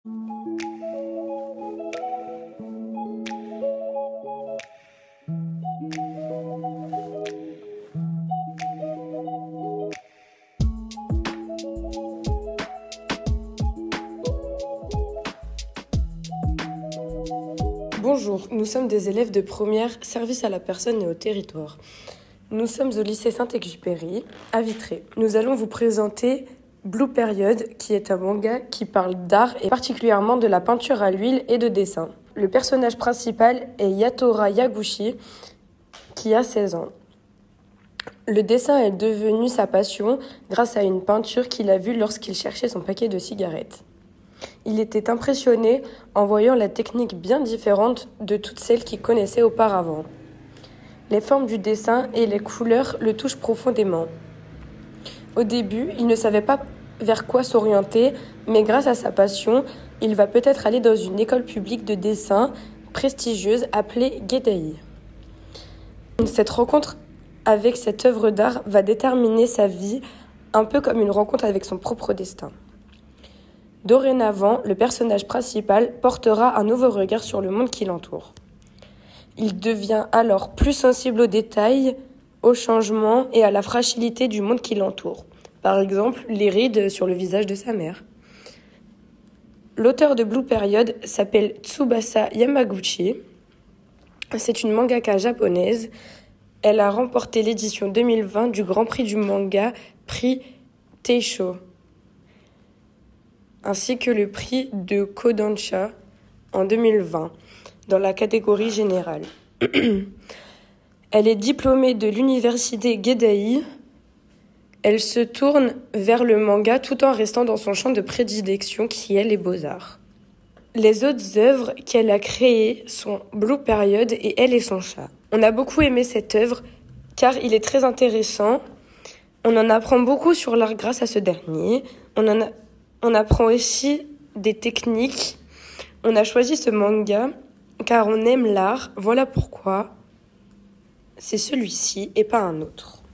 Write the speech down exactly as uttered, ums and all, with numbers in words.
Bonjour, nous sommes des élèves de première service à la personne et au territoire. Nous sommes au lycée Saint-Exupéry, à Vitré. Nous allons vous présenter Blue Period, qui est un manga qui parle d'art et particulièrement de la peinture à l'huile et de dessin. Le personnage principal est Yatora Yaguchi, qui a seize ans. Le dessin est devenu sa passion grâce à une peinture qu'il a vue lorsqu'il cherchait son paquet de cigarettes. Il était impressionné en voyant la technique bien différente de toutes celles qu'il connaissait auparavant. Les formes du dessin et les couleurs le touchent profondément. Au début, il ne savait pas vers quoi s'orienter, mais grâce à sa passion, il va peut-être aller dans une école publique de dessin prestigieuse appelée Gedai. Cette rencontre avec cette œuvre d'art va déterminer sa vie, un peu comme une rencontre avec son propre destin. Dorénavant, le personnage principal portera un nouveau regard sur le monde qui l'entoure. Il devient alors plus sensible aux détails, aux changements et à la fragilité du monde qui l'entoure. Par exemple, les rides sur le visage de sa mère. L'auteur de Blue Period s'appelle Tsubasa Yamaguchi. C'est une mangaka japonaise. Elle a remporté l'édition deux mille vingt du Grand Prix du manga, prix Teisho, ainsi que le prix de Kodansha en deux mille vingt, dans la catégorie générale. Elle est diplômée de l'université Gedai. Elle se tourne vers le manga tout en restant dans son champ de prédilection qui est les beaux-arts. Les autres œuvres qu'elle a créées sont Blue Period et Elle et son chat. On a beaucoup aimé cette œuvre car il est très intéressant. On en apprend beaucoup sur l'art grâce à ce dernier. On en a On apprend aussi des techniques. On a choisi ce manga car on aime l'art. Voilà pourquoi c'est celui-ci et pas un autre.